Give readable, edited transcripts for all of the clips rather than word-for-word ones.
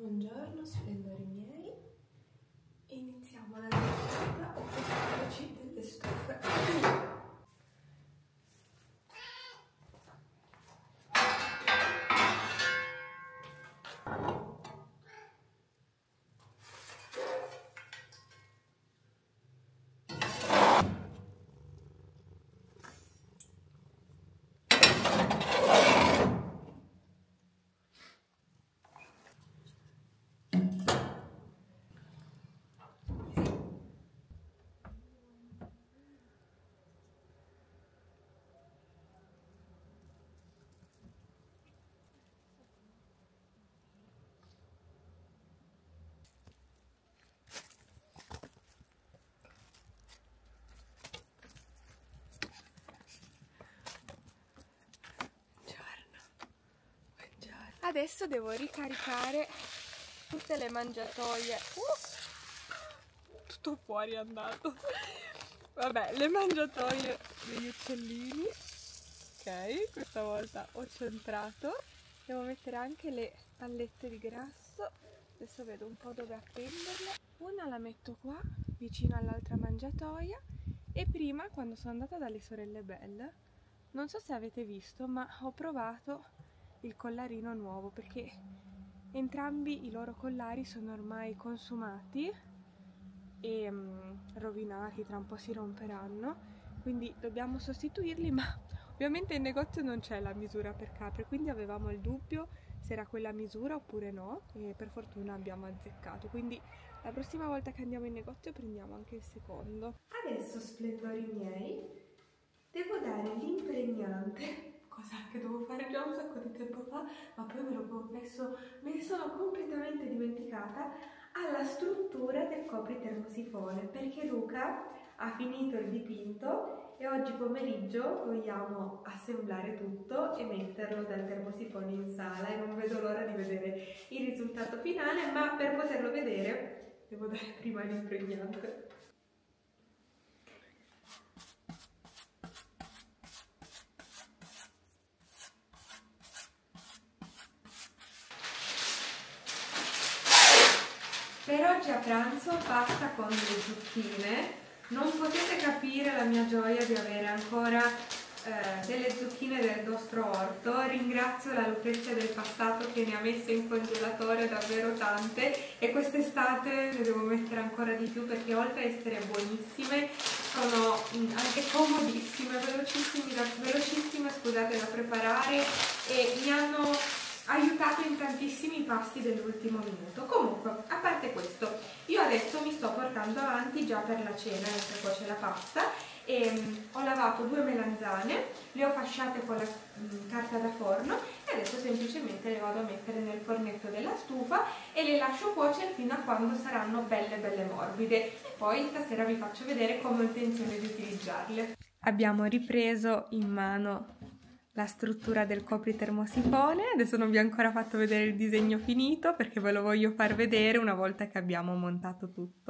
Buongiorno splendori miei, iniziamo la giornata occupandoci delle stufe. Adesso devo ricaricare tutte le mangiatoie. Tutto fuori è andato. Vabbè, le mangiatoie degli uccellini. Ok, questa volta ho centrato. Devo mettere anche le pallette di grasso. Adesso vedo un po' dove appenderle. Una la metto qua, vicino all'altra mangiatoia. E prima, quando sono andata dalle sorelle Belle, non so se avete visto, ma ho provato il collarino nuovo, perché entrambi i loro collari sono ormai consumati e rovinati, tra un po' si romperanno, quindi dobbiamo sostituirli, ma ovviamente in negozio non c'è la misura per capre, quindi avevamo il dubbio se era quella misura oppure no, e per fortuna abbiamo azzeccato, quindi la prossima volta che andiamo in negozio prendiamo anche il secondo. Adesso, splendori miei, devo dare l'impregnante, cosa che dovevo fare già un sacco di tempo fa, ma poi me l'ho confesso, me ne sono completamente dimenticata, alla struttura del copritermosifone, perché Luca ha finito il dipinto e oggi pomeriggio vogliamo assemblare tutto e metterlo dal termosifone in sala e non vedo l'ora di vedere il risultato finale, ma per poterlo vedere devo dare prima l'impregnante. Per oggi a pranzo pasta con le zucchine. Non potete capire la mia gioia di avere ancora delle zucchine del nostro orto. Ringrazio la Lucrezia del passato che ne ha messe in congelatore davvero tante e quest'estate ne devo mettere ancora di più, perché oltre a essere buonissime sono anche comodissime, velocissime, scusate, da preparare, e mi hanno aiutato in tantissimi pasti dell'ultimo minuto. Comunque, a parte questo, io adesso mi sto portando avanti già per la cena, mentre cuoce la pasta, e ho lavato 2 melanzane, le ho fasciate con la carta da forno e adesso semplicemente le vado a mettere nel fornetto della stufa e le lascio cuocere fino a quando saranno belle morbide, e poi stasera vi faccio vedere come ho intenzione di utilizzarle. Abbiamo ripreso in mano la struttura del copritermosifone. Adesso non vi ho ancora fatto vedere il disegno finito perché ve lo voglio far vedere una volta che abbiamo montato tutto.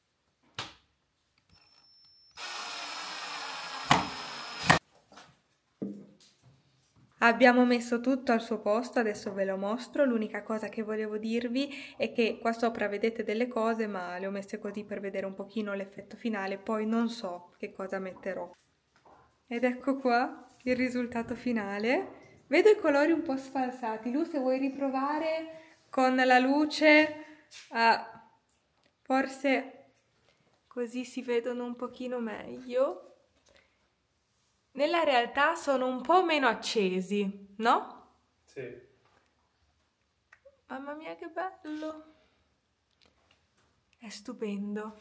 Abbiamo messo tutto al suo posto, adesso ve lo mostro. L'unica cosa che volevo dirvi è che qua sopra vedete delle cose, ma le ho messe così per vedere un pochino l'effetto finale, poi non so che cosa metterò. Ed ecco qua il risultato finale. Vedo i colori un po' sfalsati. Lu, se vuoi riprovare con la luce, forse così si vedono un pochino meglio. Nella realtà sono un po' meno accesi, no? Sì. Mamma mia che bello! È stupendo.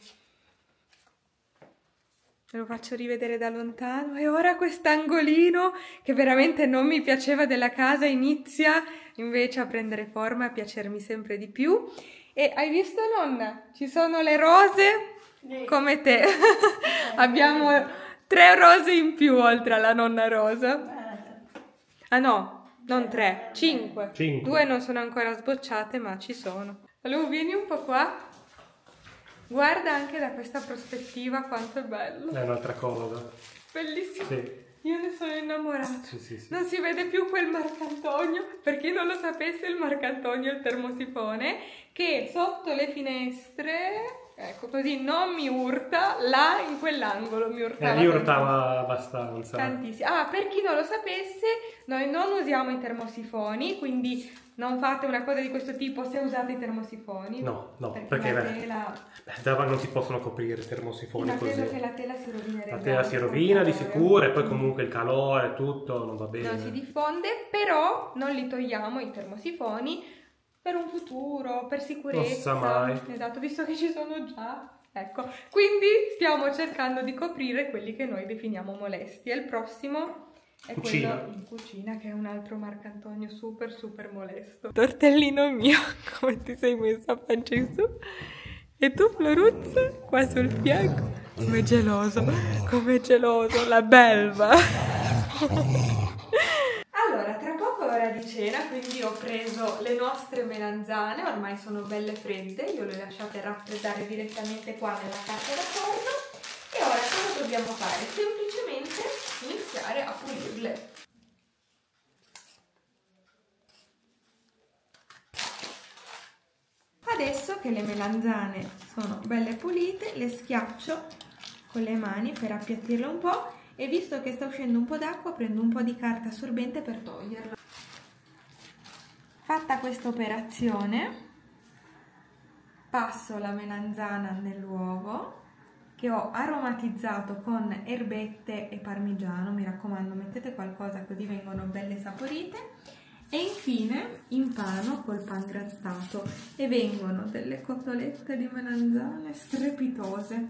Ve lo faccio rivedere da lontano. E ora quest'angolino che veramente non mi piaceva della casa inizia invece a prendere forma e a piacermi sempre di più. E hai visto, nonna? Ci sono le rose come te. Abbiamo 3 rose in più oltre alla nonna rosa. Ah no, non 3, 5. 2 non sono ancora sbocciate, ma ci sono. Allora vieni un po' qua. Guarda anche da questa prospettiva quanto è bello. È un'altra cosa. Bellissimo. Sì. Io ne sono innamorata. Sì, sì, sì. Non si vede più quel Marcantonio. Per chi non lo sapesse, il Marcantonio è il termosifone che sotto le finestre, ecco così, non mi urta, là in quell'angolo mi urtava. Mi urtava abbastanza. Tantissimo. Ah, per chi non lo sapesse, noi non usiamo i termosifoni, quindi non fate una cosa di questo tipo se usate i termosifoni. No, perché la tela... non si possono coprire i termosifoni ma così. credo che la tela si rovinerebbe. La tela si rovina di sicuro e poi comunque il calore, tutto, non va bene. Non si diffonde, però non li togliamo i termosifoni per un futuro, per sicurezza. Non si sa mai. Esatto, visto che ci sono già. Ecco, quindi stiamo cercando di coprire quelli che noi definiamo molesti. E il prossimo è cucina. Quello in cucina, che è un altro Marcantonio super super molesto. Tortellino mio, come ti sei messa a pancia in su? E tu, Floruzza, qua sul fianco? Come geloso, la belva. Allora, tra poco è ora di cena, quindi ho preso le nostre melanzane, ormai sono belle fredde, io le ho lasciate raffreddare direttamente qua nella carta da forno e ora cosa dobbiamo fare? Semplicemente iniziare a pulirle. Adesso che le melanzane sono belle pulite, le schiaccio con le mani per appiattirle un po' e visto che sta uscendo un po' d'acqua prendo un po' di carta assorbente per toglierla. Fatta questa operazione passo la melanzana nell'uovo che ho aromatizzato con erbette e parmigiano, mi raccomando mettete qualcosa così vengono belle saporite. E infine impano col pangrattato e vengono delle cotolette di melanzane strepitose.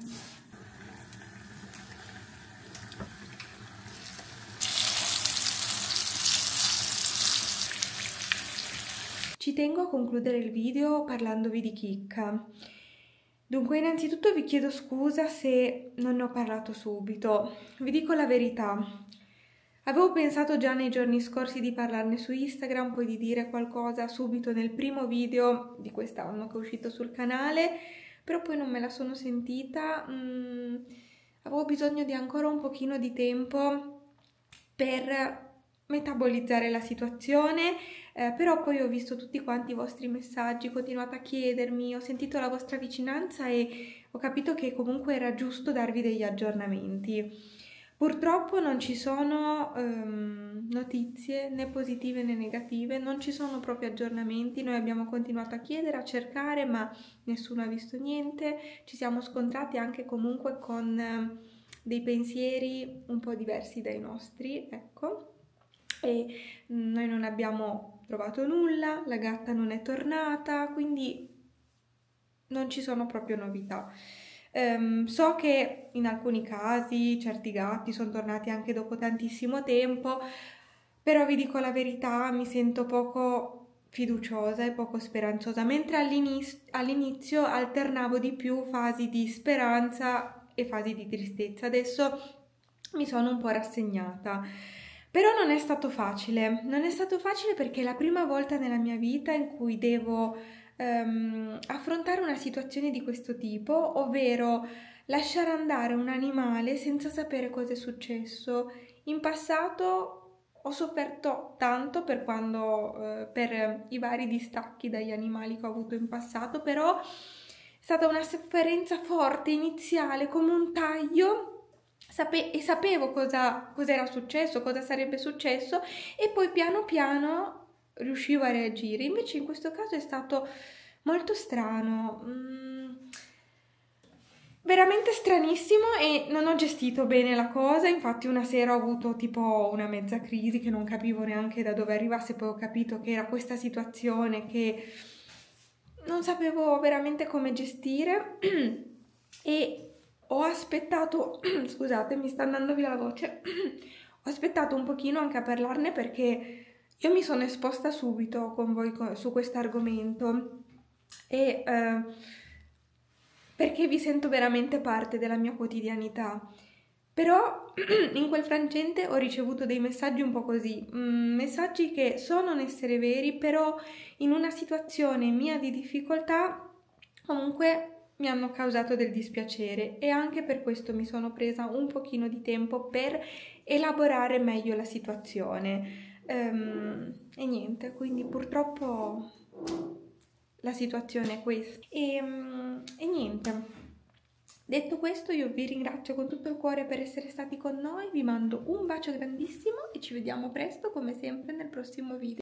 Ci tengo a concludere il video parlandovi di chicca. Dunque, innanzitutto vi chiedo scusa se non ne ho parlato subito. Vi dico la verità. Avevo pensato già nei giorni scorsi di parlarne su Instagram, poi di dire qualcosa subito nel primo video di quest'anno che è uscito sul canale, però poi non me la sono sentita, avevo bisogno di ancora un pochino di tempo per metabolizzare la situazione, però poi ho visto tutti quanti i vostri messaggi, continuate a chiedermi, ho sentito la vostra vicinanza e ho capito che comunque era giusto darvi degli aggiornamenti. Purtroppo non ci sono notizie né positive né negative, non ci sono proprio aggiornamenti, noi abbiamo continuato a chiedere, a cercare, ma nessuno ha visto niente, ci siamo scontrati anche comunque con dei pensieri un po' diversi dai nostri, ecco, e noi non abbiamo trovato nulla, la gatta non è tornata, quindi non ci sono proprio novità. So che in alcuni casi certi gatti sono tornati anche dopo tantissimo tempo, però vi dico la verità, mi sento poco fiduciosa e poco speranzosa, mentre all'inizio alternavo di più fasi di speranza e fasi di tristezza. Adesso mi sono un po' rassegnata. Però non è stato facile perché è la prima volta nella mia vita in cui devo affrontare una situazione di questo tipo, ovvero lasciare andare un animale senza sapere cosa è successo. In passato ho sofferto tanto per i vari distacchi dagli animali che ho avuto in passato, però è stata una sofferenza forte iniziale, come un taglio, e sapevo cosa era successo, cosa sarebbe successo, e poi piano piano riuscivo a reagire. Invece in questo caso è stato molto strano, veramente stranissimo, e non ho gestito bene la cosa. Infatti una sera ho avuto tipo una mezza crisi che non capivo neanche da dove arrivasse, poi ho capito che era questa situazione che non sapevo veramente come gestire e ho aspettato, scusate mi sta andando via la voce, ho aspettato un pochino anche a parlarne perché io mi sono esposta subito con voi su questo argomento e perché vi sento veramente parte della mia quotidianità. Però in quel frangente ho ricevuto dei messaggi un po' così, messaggi che so non essere veri, però in una situazione mia di difficoltà comunque mi hanno causato del dispiacere e anche per questo mi sono presa un pochino di tempo per elaborare meglio la situazione. E niente, quindi purtroppo la situazione è questa. E niente. Detto questo, io vi ringrazio con tutto il cuore per essere stati con noi, vi mando un bacio grandissimo e ci vediamo presto come sempre nel prossimo video.